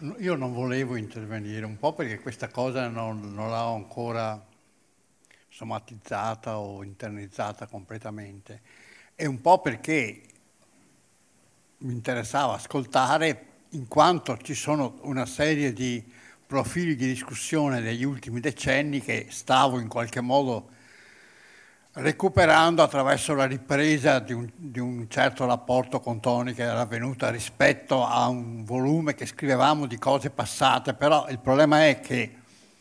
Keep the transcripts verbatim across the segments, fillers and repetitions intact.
io non volevo intervenire, un po' perché questa cosa non, non l'ho ancora somatizzata o internalizzata completamente, e un po' perché mi interessava ascoltare, in quanto ci sono una serie di profili di discussione degli ultimi decenni che stavo in qualche modo recuperando attraverso la ripresa di un, di un certo rapporto con Tony che era avvenuta rispetto a un volume che scrivevamo di cose passate, però il problema è che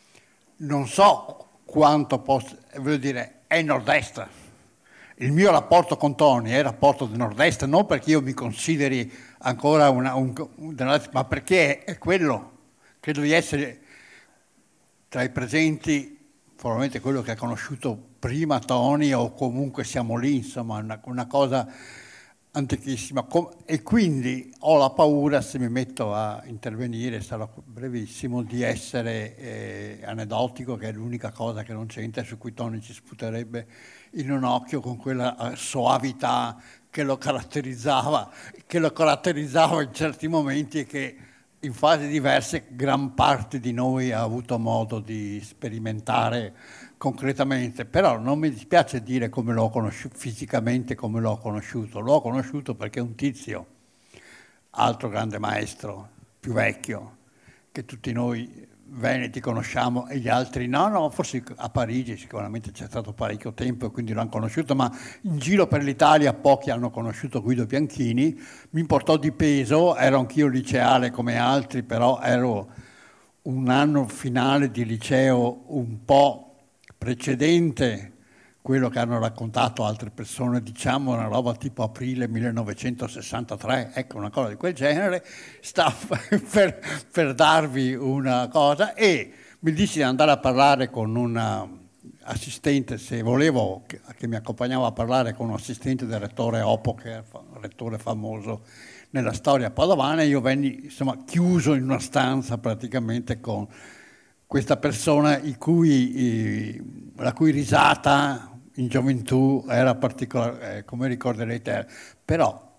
non so quanto posso, voglio dire, è nord-est. Il mio rapporto con Tony è il rapporto del nord-est, non perché io mi consideri ancora una, un, un, ma perché è quello. Credo di essere tra i presenti probabilmente quello che ha conosciuto prima Tony, o comunque siamo lì, insomma, una, una cosa antichissima. E quindi ho la paura, se mi metto a intervenire, sarò brevissimo, di essere eh, aneddotico, che è l'unica cosa che non c'entra, su cui Tony ci sputerebbe in un occhio con quella soavità che lo caratterizzava, che lo caratterizzava in certi momenti e che in fasi diverse gran parte di noi ha avuto modo di sperimentare concretamente, però non mi dispiace dire come l'ho conosciuto, fisicamente come l'ho conosciuto. L'ho conosciuto perché un tizio, altro grande maestro, più vecchio, che tutti noi veneti conosciamo e gli altri no, no, forse a Parigi sicuramente c'è stato parecchio tempo e quindi l'hanno conosciuto, ma in giro per l'Italia pochi hanno conosciuto Guido Bianchini. Mi portò di peso, ero anch'io liceale come altri, però ero un anno finale di liceo un po' precedente quello che hanno raccontato altre persone, diciamo una roba tipo aprile millenovecentosessantatré, ecco, una cosa di quel genere, sta per, per darvi una cosa, e mi dissi di andare a parlare con un assistente, se volevo, che, che mi accompagnava a parlare con un assistente del rettore Oppo, che è un rettore famoso nella storia padovana, e io venni, insomma, chiuso in una stanza praticamente con questa persona i cui, i, la cui risata in gioventù era particolare, eh, come ricorderete, però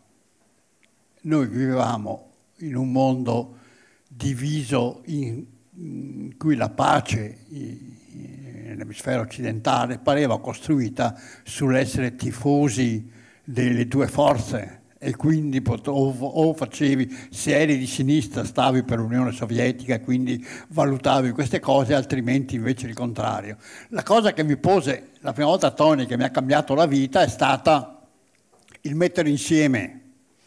noi vivevamo in un mondo diviso in, in cui la pace nell'emisfero occidentale pareva costruita sull'essere tifosi delle due forze, e quindi o, o facevi, se eri di sinistra stavi per l'Unione Sovietica e quindi valutavi queste cose, altrimenti invece il contrario. La cosa che mi pose la prima volta Tony, che mi ha cambiato la vita, è stata il mettere insieme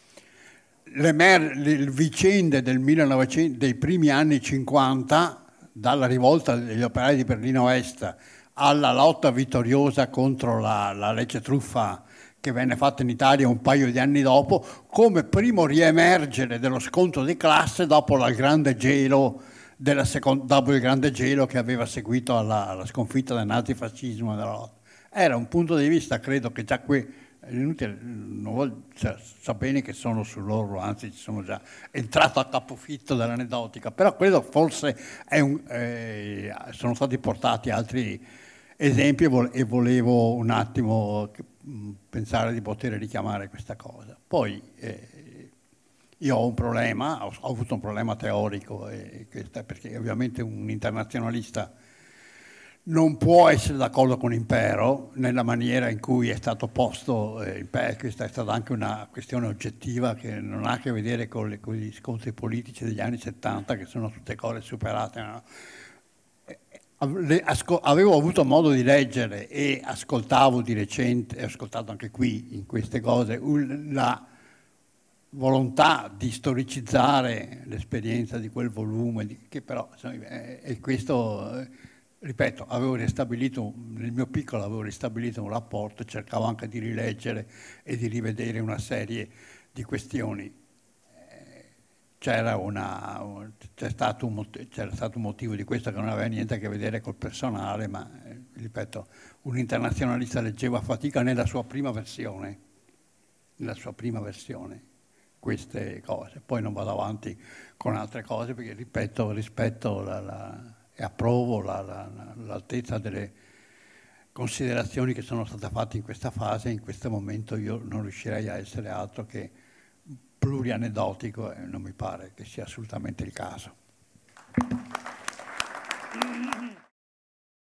le, mer- le vicende del millenovecento, dei primi anni cinquanta, dalla rivolta degli operai di Berlino Est alla lotta vittoriosa contro la, la legge truffa che venne fatta in Italia un paio di anni dopo, come primo riemergere dello scontro di classe dopo, la grande gelo della seconda, dopo il grande gelo che aveva seguito alla, alla sconfitta del nazifascismo. Della lotta. Era un punto di vista, credo che già qui, è inutile, non voglio, cioè, sa bene che sono sull'orlo, anzi ci sono già entrato a capofitto dell'aneddotica, però credo forse è un, eh, sono stati portati altri esempi e volevo un attimo pensare di poter richiamare questa cosa. Poi eh, io ho un problema, ho, ho avuto un problema teorico, eh, perché ovviamente un internazionalista non può essere d'accordo con l'impero nella maniera in cui è stato posto eh, l'impero. Questa è stata anche una questione oggettiva che non ha a che vedere con, le, con gli scontri politici degli anni settanta, che sono tutte cose superate, no? Avevo avuto modo di leggere e ascoltavo di recente, e ho ascoltato anche qui in queste cose, la volontà di storicizzare l'esperienza di quel volume, che però, e questo, ripeto, avevo ristabilito, nel mio piccolo avevo ristabilito un rapporto, cercavo anche di rileggere e di rivedere una serie di questioni. C'era, una, c'è stato un, c'era stato un motivo di questo che non aveva niente a che vedere col personale, ma eh, ripeto, un internazionalista leggeva a fatica nella sua prima versione, nella sua prima versione, queste cose. Poi non vado avanti con altre cose perché, ripeto, rispetto la, la, e approvo la, la, l'altezza delle considerazioni che sono state fatte in questa fase. In questo momento io non riuscirei a essere altro che plurianeddotico, e non mi pare che sia assolutamente il caso.